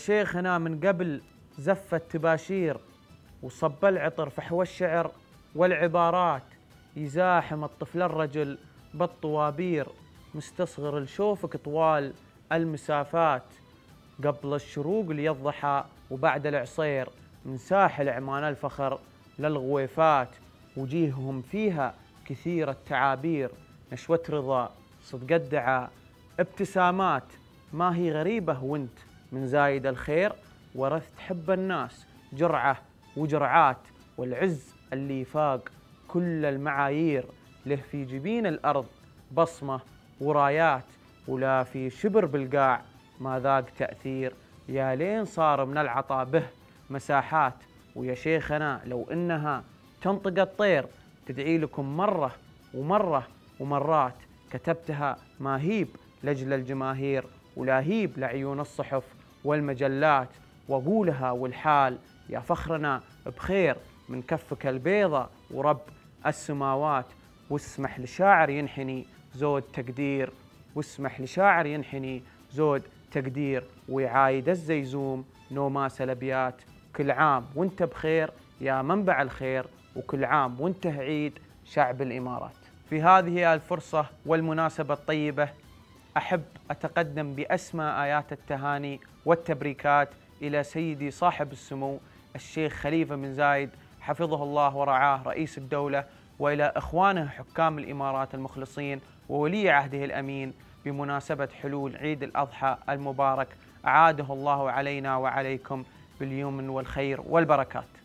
شيخنا من قبل زف التباشير وصب العطر فحوى الشعر والعبارات، يزاحم الطفل الرجل بالطوابير، مستصغر لشوفك طوال المسافات، قبل الشروق للضحى وبعد العصير، من ساحل عمان الفخر للغويفات، وجيههم فيها كثير التعابير، نشوة رضا صدق الدعاء ابتسامات، ما هي غريبة وانت من زايد الخير، ورثت حب الناس جرعة وجرعات، والعز اللي فاق كل المعايير، له في جبين الأرض بصمة ورايات، ولا في شبر بالقاع ما ذاق تأثير، يا لين صار من العطاء به مساحات، ويا شيخنا لو إنها تنطق الطير تدعي لكم مرة ومرة ومرات، كتبتها ما هيب لأجل الجماهير ولا هيب لعيون الصحف والمجلات، وأقولها والحال يا فخرنا بخير من كفك البيضة ورب السماوات، واسمح لشاعر ينحني زود تقدير، واسمح لشاعر ينحني زود تقدير، ويعايد الزيزوم نوماس الأبيات، كل عام وانت بخير يا منبع الخير، وكل عام وانت عيد شعب الإمارات. في هذه الفرصة والمناسبة الطيبة أحب أتقدم بأسمى آيات التهاني والتبريكات إلى سيدي صاحب السمو الشيخ خليفة بن زايد حفظه الله ورعاه رئيس الدولة، وإلى إخوانه حكام الإمارات المخلصين وولي عهده الأمين بمناسبة حلول عيد الأضحى المبارك، أعاده الله علينا وعليكم باليمن والخير والبركات.